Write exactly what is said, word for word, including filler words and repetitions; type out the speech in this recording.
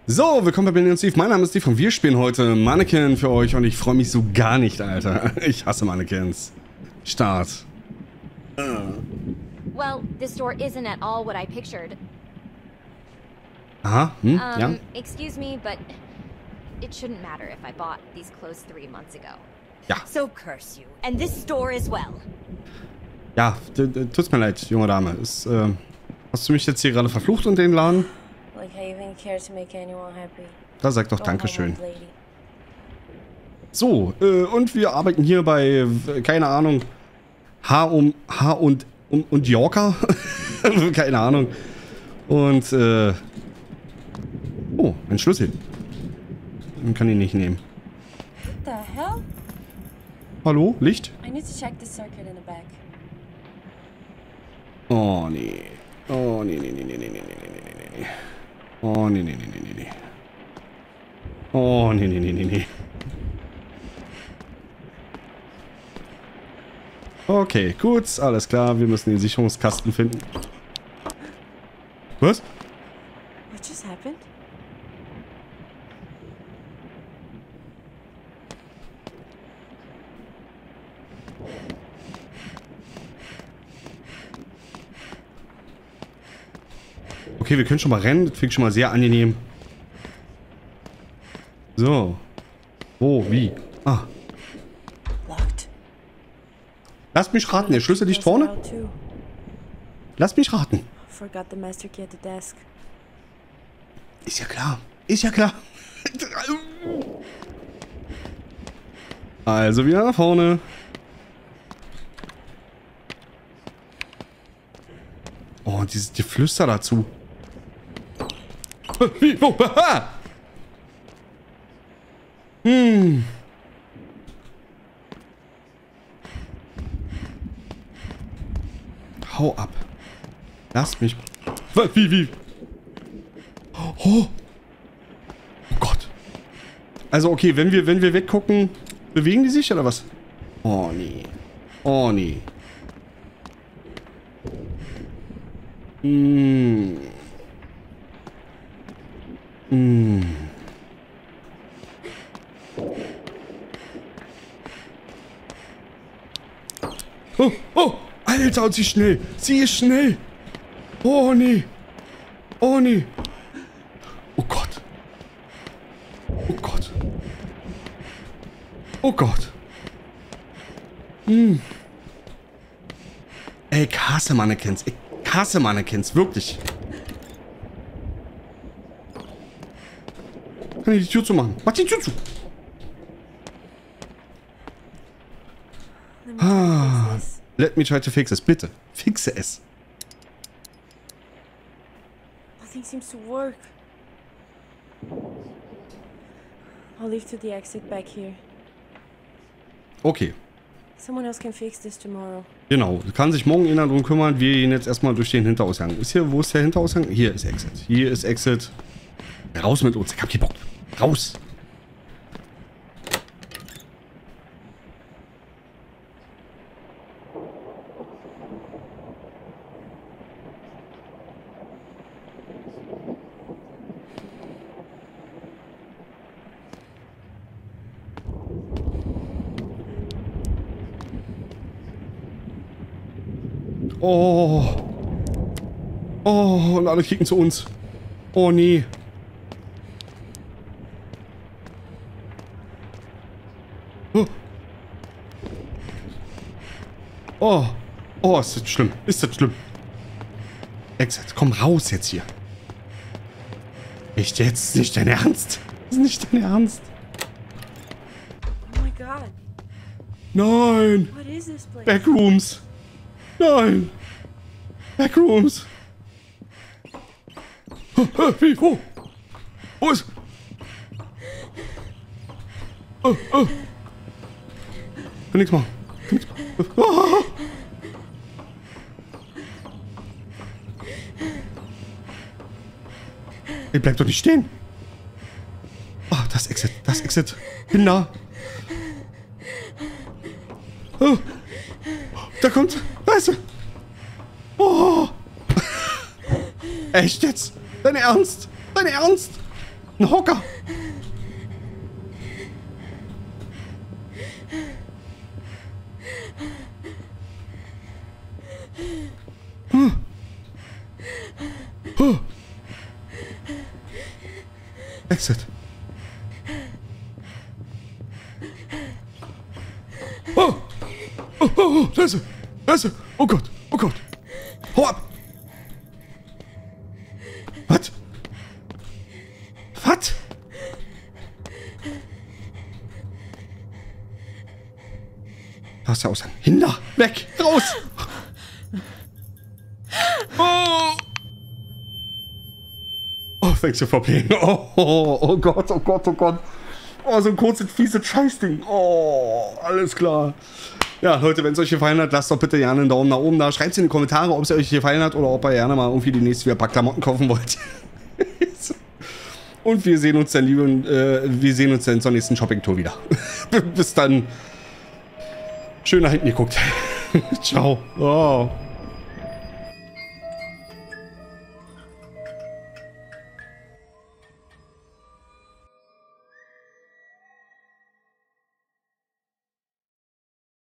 So, willkommen bei Benny und Steve. Mein Name ist Steve und wir spielen heute Mannequin für euch und ich freue mich so gar nicht, Alter. Ich hasse Mannequins. Start. Uh. Well, this store isn't at all what I pictured. Aha, hm, um, ja. Excuse me, but it shouldn't matter if I bought these clothes three months ago. Ja. So curse you, and this store as well. Ja, tut's mir leid, junge Dame. Ist, äh, hast du mich jetzt hier gerade verflucht und den Laden? Da sag doch Dankeschön. So, äh, und wir arbeiten hier bei, keine Ahnung, H um H und und, und Yorker? Keine Ahnung. Und, äh, oh, ein Schlüssel. Den kann ich nicht nehmen. What the hell? Hallo, Licht? I need to check the circuit in the back. Oh, nee. Oh, nee, nee, nee, nee, nee, nee, nee, nee. Oh, nee, nee, nee, nee, nee, nee. Oh, nee, nee, nee, nee, nee. Okay, gut, alles klar. Wir müssen den Sicherungskasten finden. Was? What just happened? Okay, wir können schon mal rennen. Das klingt schon mal sehr angenehm. So. Wo? Wie? Ah. Locked. Lasst mich raten. Der Schlüssel liegt vorne? Lasst mich raten. Forgot the master key at the desk. Ist ja klar. Ist ja klar. Also wieder nach vorne. Oh, und dieses Geflüster dazu. Wie? Wo? Aha! Hm. Hau ab. Lass mich. Wie, wie? Oh. Oh Gott. Also okay, wenn wir, wenn wir weggucken, bewegen die sich oder was? Oh nee. Oh nee. Hm. Hm. Oh, oh, Alter, und sie ist schnell. Sie ist schnell. Oh, nee. Oh, nee. Oh Gott. Oh Gott. Oh Gott. Hm. Ey, ich hasse Mannequins. Ich hasse Mannequins, wirklich. Kann ich die Tür zumachen? Mach die Tür zu. Ah, let me try to fix it. Bitte, fixe es. Nothing seems to work. I'll leave to the exit back here. Okay. Someone else can fix this tomorrow. Genau, kann sich morgen einer drum kümmern. Wir gehen jetzt erstmal durch den Hinterausgang. Ist hier, wo ist der Hinterausgang? Hier ist Exit. Hier ist Exit. Raus mit uns. Ich hab keinen Bock. Raus. Oh. Oh, und alle kicken zu uns. Oh, nee. Oh. Oh. Oh, ist das schlimm. Ist das schlimm. Exit, komm raus jetzt hier. Echt jetzt? Nicht dein Ernst? Das ist nicht dein Ernst. Oh my god. Nein. What is this place? Backrooms. Nein! Backrooms! Wie? Wo? Wo ist... Oh, oh. Kann nichts machen. Kann nichts machen. Oh. Ey, bleib doch nicht stehen. Oh, das Exit. Das Exit. Bin da. Oh. Da kommt... Da ist er. Oh. Echt jetzt? Dein Ernst? Dein Ernst? Ein Hocker. Hm. Huh. Exit. Oh. Oh, oh, oh, da ist er. Da ist er. Oh Gott. Oh Gott. Hau ab. Was? Was? Da ist der Ausgang. Hinder. Weg. Raus. Oh. Oh, thanks for playing. Oh, oh, oh Gott, oh Gott, oh Gott. Oh, so ein kurzes, fieses Scheißding. Oh, alles klar. Ja, Leute, wenn es euch gefallen hat, lasst doch bitte gerne einen Daumen nach oben da. Schreibt es in die Kommentare, ob es euch gefallen hat oder ob ihr gerne mal irgendwie die nächste wieder ein paar Klamotten kaufen wollt. Und wir sehen uns dann, liebe, äh, wir sehen uns dann zur nächsten Shopping-Tour wieder. Bis dann. Schön nach hinten geguckt. Ciao. Oh.